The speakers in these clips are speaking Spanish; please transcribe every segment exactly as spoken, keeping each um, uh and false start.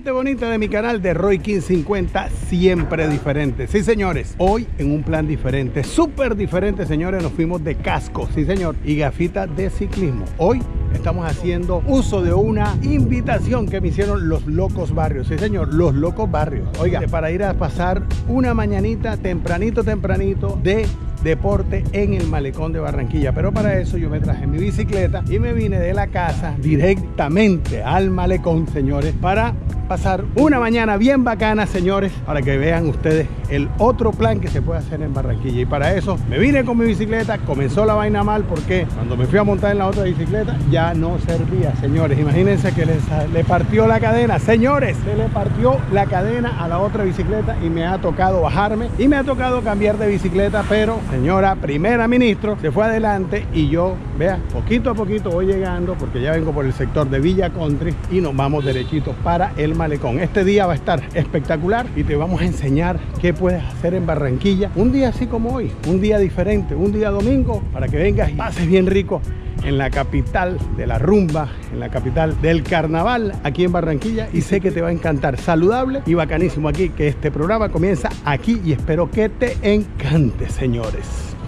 Gente bonita de mi canal de Roy King cincuenta, siempre diferente. Sí, señores, hoy en un plan diferente, súper diferente, señores, nos fuimos de casco, sí, señor, y gafitas de ciclismo. Hoy estamos haciendo uso de una invitación que me hicieron los Locos Barrios. Sí, señor, los Locos Barrios. Oiga, para ir a pasar una mañanita tempranito, tempranito de deporte en el malecón de Barranquilla. Pero para eso yo me traje mi bicicleta y me vine de la casa directamente al malecón, señores, para pasar una mañana bien bacana, señores, para que vean ustedes el otro plan que se puede hacer en Barranquilla. Y para eso me vine con mi bicicleta. Comenzó la vaina mal porque cuando me fui a montar en la otra bicicleta ya no servía, señores. Imagínense que les, le partió la cadena, señores, se le partió la cadena a la otra bicicleta y me ha tocado bajarme y me ha tocado cambiar de bicicleta. Pero señora primera ministro se fue adelante y yo, vea, poquito a poquito voy llegando porque ya vengo por el sector de Villa Country y nos vamos derechito para el malecón. Este día va a estar espectacular y te vamos a enseñar qué puedes hacer en Barranquilla un día así como hoy, un día diferente, un día domingo, para que vengas y pases bien rico en la capital de la rumba, en la capital del carnaval, aquí en Barranquilla. Y sé que te va a encantar, saludable y bacanísimo aquí, que este programa comienza aquí y espero que te encante, señores.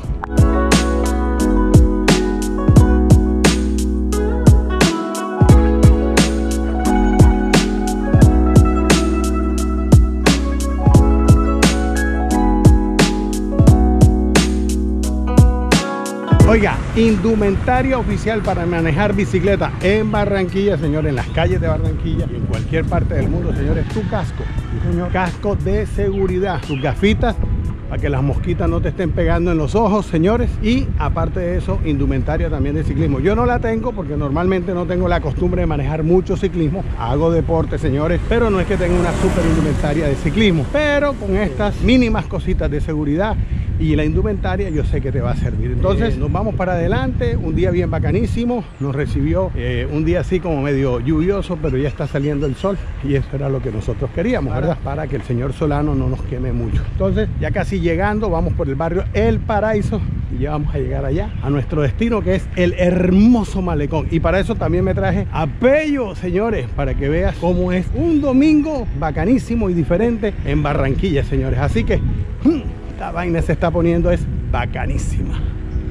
Oiga, indumentaria oficial para manejar bicicleta en Barranquilla, señores, en las calles de Barranquilla y en cualquier parte del mundo, señores, tu casco, sí, señor, casco de seguridad, tus gafitas para que las mosquitas no te estén pegando en los ojos, señores, y aparte de eso, indumentaria también de ciclismo. Yo no la tengo porque normalmente no tengo la costumbre de manejar mucho ciclismo, hago deporte, señores, pero no es que tenga una super indumentaria de ciclismo, pero con estas mínimas cositas de seguridad y la indumentaria yo sé que te va a servir. Entonces nos vamos para adelante, un día bien bacanísimo, nos recibió eh, un día así como medio lluvioso, pero ya está saliendo el sol y eso era lo que nosotros queríamos, ¿verdad? Para que el señor Solano no nos queme mucho. Entonces ya casi llegando, vamos por el barrio El Paraíso y ya vamos a llegar allá a nuestro destino, que es el hermoso malecón. Y para eso también me traje a Pello, señores, para que veas cómo es un domingo bacanísimo y diferente en Barranquilla, señores. Así que esta vaina se está poniendo es bacanísima.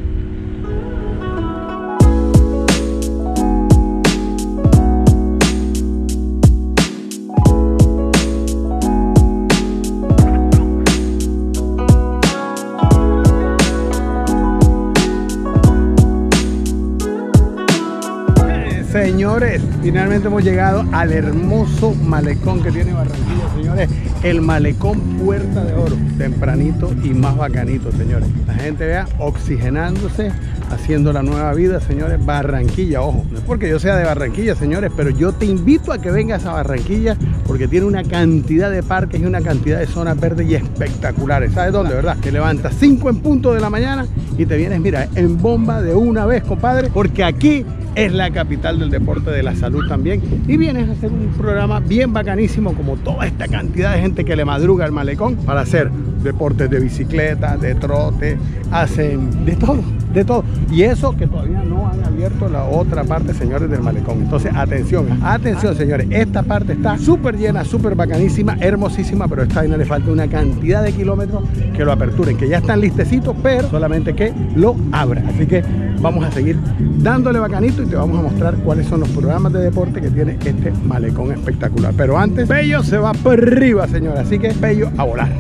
Señores, finalmente hemos llegado al hermoso malecón que tiene Barranquilla, señores. El malecón Puerta de Oro, tempranito y más bacanito, señores. La gente vea oxigenándose, haciendo la nueva vida, señores. Barranquilla, ojo, no es porque yo sea de Barranquilla, señores, pero yo te invito a que vengas a Barranquilla porque tiene una cantidad de parques y una cantidad de zonas verdes y espectaculares. ¿Sabes dónde, verdad? Te levantas cinco en punto de la mañana y te vienes, mira, en bomba de una vez, compadre, porque aquí es la capital del deporte, de la salud también, y vienes a hacer un programa bien bacanísimo como toda esta cantidad de gente que le madruga al malecón para hacer deportes de bicicleta, de trote, hacen de todo, de todo, y eso que todavía no han abierto la otra parte, señores, del malecón. Entonces atención, atención, señores, esta parte está súper llena, súper bacanísima, hermosísima, pero a esta vaina le falta una cantidad de kilómetros que lo aperturen, que ya están listecitos, pero solamente que lo abran. Así que vamos a seguir dándole bacanito y te vamos a mostrar cuáles son los programas de deporte que tiene este malecón espectacular. Pero antes, Pello se va por arriba, señores, así que Pello a volar.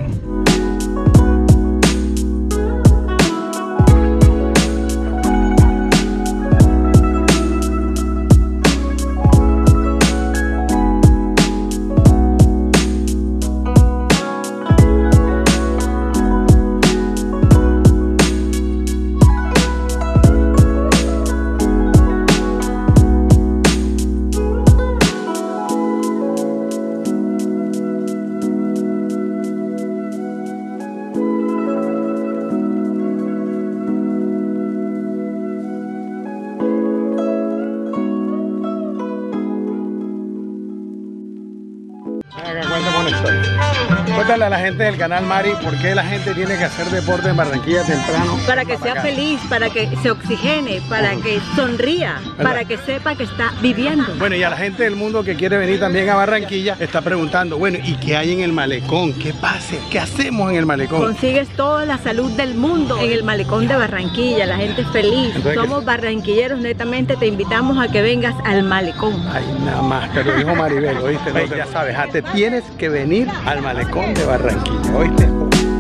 Cuéntale a la gente del canal, Mari, por qué la gente tiene que hacer deporte en Barranquilla temprano. Para que sea feliz, para que se oxigene, para que sonría, para que sepa que está viviendo. Bueno, y a la gente del mundo que quiere venir también a Barranquilla está preguntando, bueno, ¿y qué hay en el malecón? ¿Qué pase? ¿Qué hacemos en el malecón? Consigues toda la salud del mundo en el malecón de Barranquilla, la gente es feliz. Entonces, somos barranquilleros netamente, te invitamos a que vengas al malecón. Ay, nada más, te lo dijo Maribel, ¿oíste? No, ya sabes, ah, te tienes que venir al malecón de Barranquilla, ¿oíste?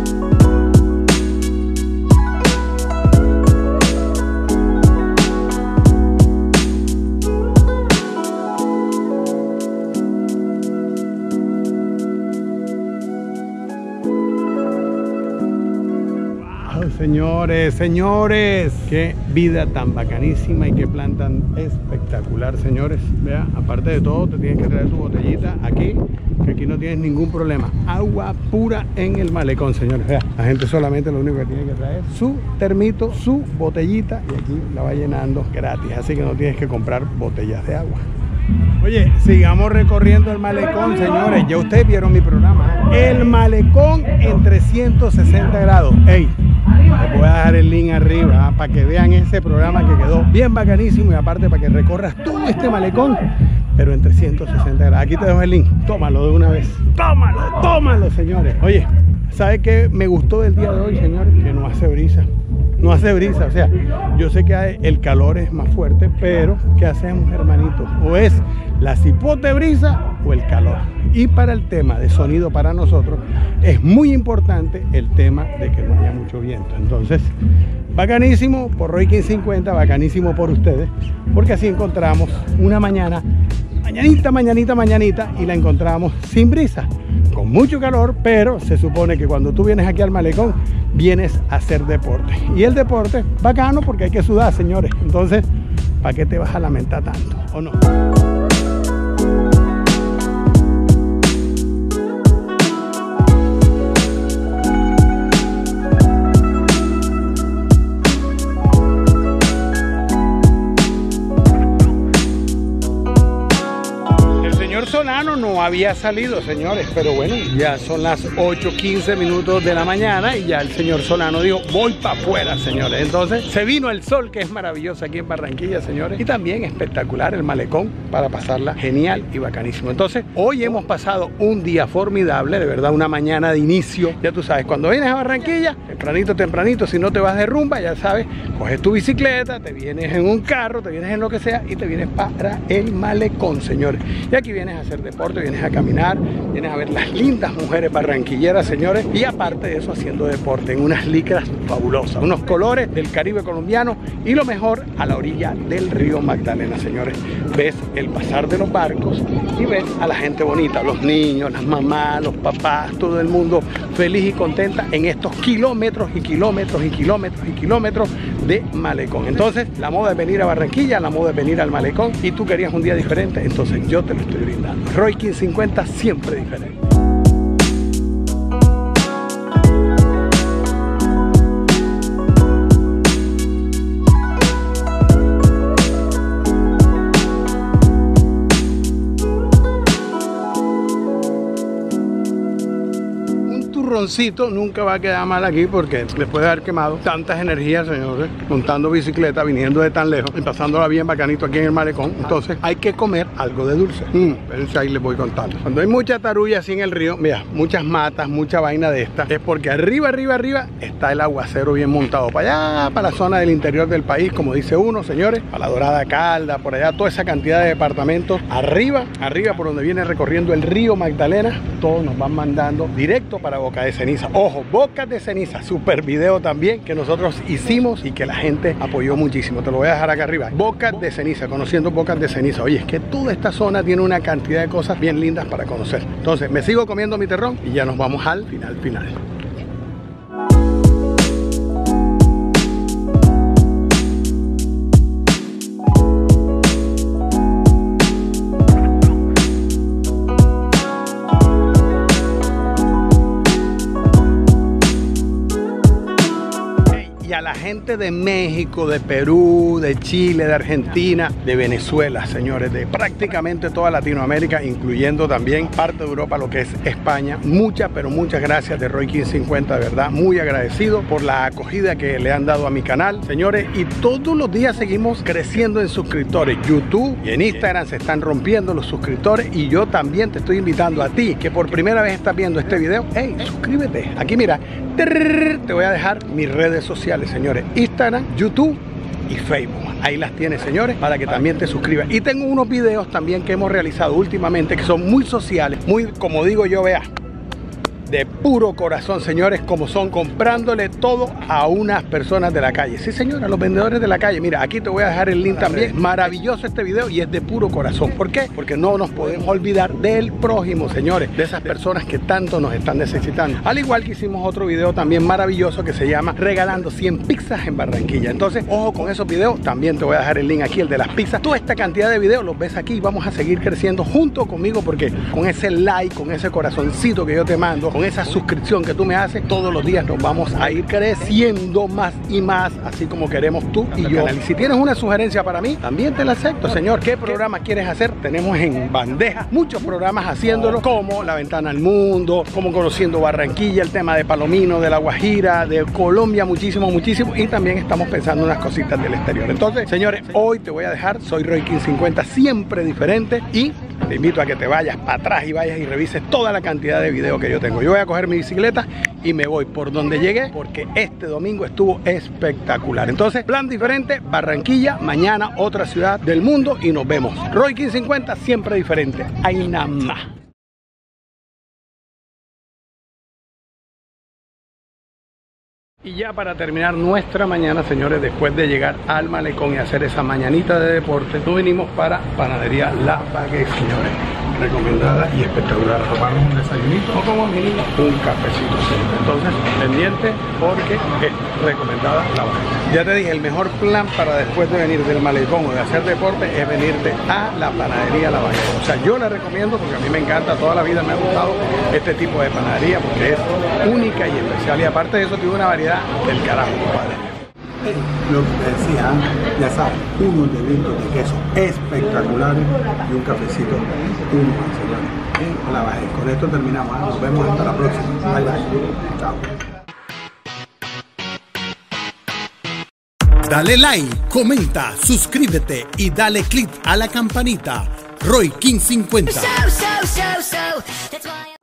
Señores, señores, qué vida tan bacanísima y qué plan tan espectacular, señores. Vea, aparte de todo, te tienes que traer tu botellita aquí, que aquí no tienes ningún problema. Agua pura en el malecón, señores. Vea, la gente solamente lo único que tiene que traer es su termito, su botellita, y aquí la va llenando gratis, así que no tienes que comprar botellas de agua. Oye, sigamos recorriendo el malecón, señores. Ya ustedes vieron mi programa, el malecón en trescientos sesenta grados. Ey, les voy a dejar el link arriba, ¿eh? Para que vean ese programa que quedó bien bacanísimo, y aparte para que recorras todo este malecón, pero en trescientos sesenta grados. Aquí te dejo el link, tómalo de una vez. Tómalo, tómalo, señores. Oye, ¿sabe qué me gustó del día de hoy, señores? Que no hace brisa. No hace brisa, o sea, yo sé que hay, el calor es más fuerte, pero ¿qué hacemos, hermanito? O es la cipote brisa o el calor. Y para el tema de sonido para nosotros es muy importante el tema de que no haya mucho viento. Entonces, bacanísimo por Roy quince cincuenta, bacanísimo por ustedes, porque así encontramos una mañana, mañanita, mañanita, mañanita, y la encontramos sin brisa, con mucho calor, pero se supone que cuando tú vienes aquí al malecón, vienes a hacer deporte. Y el deporte, bacano, porque hay que sudar, señores. Entonces, ¿para qué te vas a lamentar tanto? ¿O no? Solano no había salido, señores, pero bueno, ya son las ocho quince minutos de la mañana y ya el señor Solano dijo, voy para afuera, señores. Entonces se vino el sol, que es maravilloso aquí en Barranquilla, señores, y también espectacular el malecón para pasarla genial y bacanísimo. Entonces hoy hemos pasado un día formidable, de verdad, una mañana de inicio. Ya tú sabes, cuando vienes a Barranquilla, tempranito, tempranito, si no te vas de rumba, ya sabes, coges tu bicicleta, te vienes en un carro, te vienes en lo que sea y te vienes para el malecón, señores. Y aquí vienes a hacer deporte, vienes a caminar, vienes a ver las lindas mujeres barranquilleras, señores, y aparte de eso haciendo deporte en unas licras fabulosas, unos colores del Caribe colombiano, y lo mejor, a la orilla del río Magdalena, señores. Ves el pasar de los barcos y ves a la gente bonita, los niños, las mamás, los papás, todo el mundo feliz y contenta en estos kilómetros y kilómetros y kilómetros y kilómetros de malecón. Entonces la moda es venir a Barranquilla, la moda es venir al malecón, y tú querías un día diferente, entonces yo te lo estoy brindando. Roy quince cincuenta, siempre diferente. Turroncito nunca va a quedar mal aquí, porque después de haber quemado tantas energías, señores, montando bicicleta, viniendo de tan lejos y pasándola bien bacanito aquí en el malecón, entonces hay que comer algo de dulce. Mm, pero ahí les voy contando. Cuando hay mucha tarulla así en el río, mira, muchas matas, mucha vaina de esta, es porque arriba, arriba, arriba está el aguacero bien montado. Para allá, para la zona del interior del país, como dice uno, señores, para la Dorada Calda, por allá, toda esa cantidad de departamentos, arriba, arriba, por donde viene recorriendo el río Magdalena, todos nos van mandando directo para Boca de Ceniza. Ojo, Bocas de Ceniza, super video también que nosotros hicimos y que la gente apoyó muchísimo. Te lo voy a dejar acá arriba. Bocas de Ceniza, conociendo Bocas de Ceniza. Oye, es que toda esta zona tiene una cantidad de cosas bien lindas para conocer. Entonces me sigo comiendo mi terrón y ya nos vamos al final final. gente de México, de Perú, de Chile, de Argentina, de Venezuela, señores, de prácticamente toda Latinoamérica, incluyendo también parte de Europa, lo que es España. Muchas, pero muchas gracias de Roy King cincuenta, de verdad, muy agradecido por la acogida que le han dado a mi canal, señores, y todos los días seguimos creciendo en suscriptores. YouTube y en Instagram se están rompiendo los suscriptores, y yo también te estoy invitando a ti que por primera vez estás viendo este video, hey, suscríbete. Aquí mira, te voy a dejar mis redes sociales, señores, Instagram, YouTube y Facebook. Ahí las tienes, señores, para que también te suscribas. Y tengo unos videos también que hemos realizado últimamente que son muy sociales, muy, como digo yo, vea, de puro corazón, señores, como son comprándole todo a unas personas de la calle. Sí, señora, los vendedores de la calle. Mira, aquí te voy a dejar el link también. Maravilloso este video y es de puro corazón. ¿Por qué? Porque no nos podemos olvidar del prójimo, señores, de esas personas que tanto nos están necesitando. Al igual que hicimos otro video también maravilloso que se llama Regalando cien pizzas en Barranquilla. Entonces, ojo con esos videos. También te voy a dejar el link aquí, el de las pizzas. Toda esta cantidad de videos los ves aquí y vamos a seguir creciendo junto conmigo, porque con ese like, con ese corazoncito que yo te mando, con esa suscripción que tú me haces, todos los días nos vamos a ir creciendo más y más, así como queremos tú y yo. Y si tienes una sugerencia para mí, también te la acepto, señor. ¿Qué programa quieres hacer? Tenemos en bandeja muchos programas haciéndolo, como La Ventana al Mundo, como Conociendo Barranquilla, el tema de Palomino, de La Guajira, de Colombia, muchísimo, muchísimo. Y también estamos pensando unas cositas del exterior. Entonces, señores, hoy te voy a dejar, soy Roy King cincuenta, siempre diferente, y te invito a que te vayas para atrás y vayas y revises toda la cantidad de videos que yo tengo. Yo voy a coger mi bicicleta y me voy por donde llegué, porque este domingo estuvo espectacular. Entonces, plan diferente, Barranquilla, mañana otra ciudad del mundo y nos vemos. Roy King cincuenta, siempre diferente. Hay nada más. Y ya para terminar nuestra mañana, señores, después de llegar al malecón y hacer esa mañanita de deporte, nos vinimos para Panadería La Baguette, señores. Recomendada y espectacular. Tomarnos un desayunito o como mínimo un cafecito, señores. Entonces, pendiente, porque es recomendada La Baguette. Ya te dije, el mejor plan para después de venir del malecón o de hacer deporte es venirte a la Panadería La Baguette. O sea, yo la recomiendo porque a mí me encanta, toda la vida me ha gustado este tipo de panadería porque es única y especial. Y aparte de eso, tiene una variedad del carajo, compadre. Lo que decía, ya sabes, unos deditos de queso espectaculares y un cafecito único, señores, en La Baguette. Con esto terminamos, nos vemos hasta la próxima. Bye bye. Chao. Dale like, comenta, suscríbete y dale click a la campanita. Roy King cincuenta.